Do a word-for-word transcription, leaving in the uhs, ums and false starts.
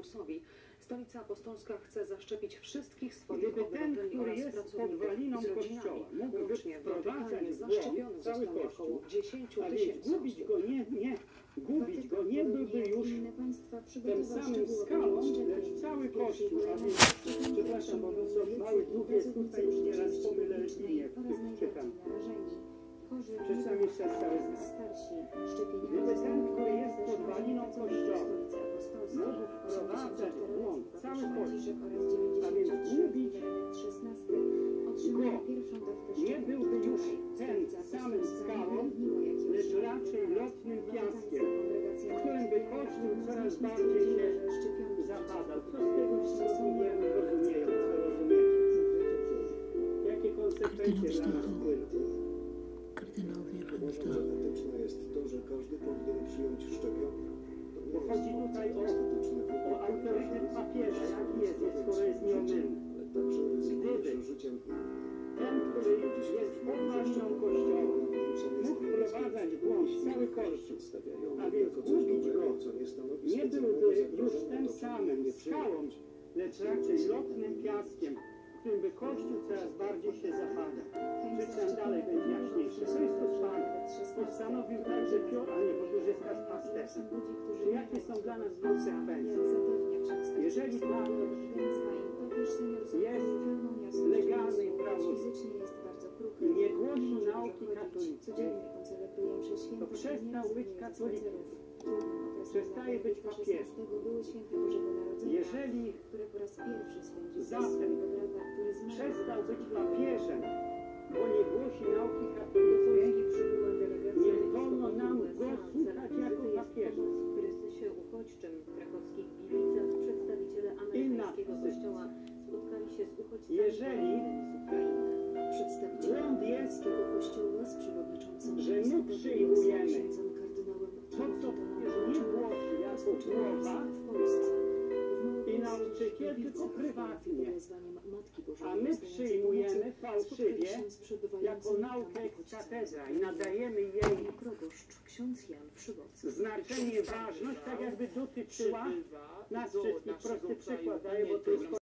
koronawirusowi. Stolica Apostolska chce zaszczepić wszystkich swoich Gdyby ten, obywateli który oraz jest pracowników podwaliną z rodzinami. Kościoła, mógł Łącznie w Watykanie wprowadzać zaszczepionych w cały zostało Kościół, około dziesięciu a więc tysięcy gubić osób. go nie, nie, gubić go nie byłby już tym samym skalą, lecz cały Kościół, a więc, przepraszam, bo to są mały dług jest tutaj, już nieraz pomylę linię, czytam. Przeczytam jeszcze raz cały znak. Gdyby ten, który jest podwaliną Kościoła, mógł wprowadzać w błąd cały Kościół, a więc gubić go, nie byłby już tym samym skałą, lecz raczej lotnym piaskiem, w którym by Kościół coraz bardziej się zapadał. Co z tego rozumiemy, rozumiejąc, co rozumiecie? Jakie konsekwencje dla nas płyną? Uważam, że etyczne jest to, że każdy powinien przyjąć szczepionkę. Bo chodzi tutaj o, o autorytet papieża, jaki jest, skoro jest nieomylny. Ale także ryzykuje się życiem. Ten, który jest podwaliną Kościoła, mógł wprowadzać w błąd cały Kościół, a więc gubić go nie byłby już tym samym skałą, lecz raczej lotnym piaskiem, w którym by Kościół coraz bardziej się zapadał. Czytam dalej, będzie jaśniejsze. Chrystus Pan postanowił także Piotr, a nie, bo to już jest teraz pasterzem. Czy jakie są dla nas konsekwencje? Jeżeli Pan jest legalny i prawowity i nie głosi nauki katolickiej, to przestał być katolikiem. Przestaje być papieżem. Jeżeli zatem przestał być papieżem, bo nie głosi nauki katolickiej, nie wolno nam go słuchać jako papieża. W kryzysie uchodźczym w krakowskich Gliwicach przedstawiciele amerykańskiego kościoła spotkali się z uchodźcami Jeżeli z Ukrainy. błąd jest, kościoła z przewodniczącym że my przyjmujemy to, co papież nie głosi jako głowa i nauczyciel, tylko prywatnie, a my przyjmujemy fałszywie jako naukę ex cathedra i nadajemy jej proboszcz ksiądz Jan Przybocki. znaczenie, ważność, tak jakby dotyczyła nas wszystkich. Prosty przykład daję, bo to jest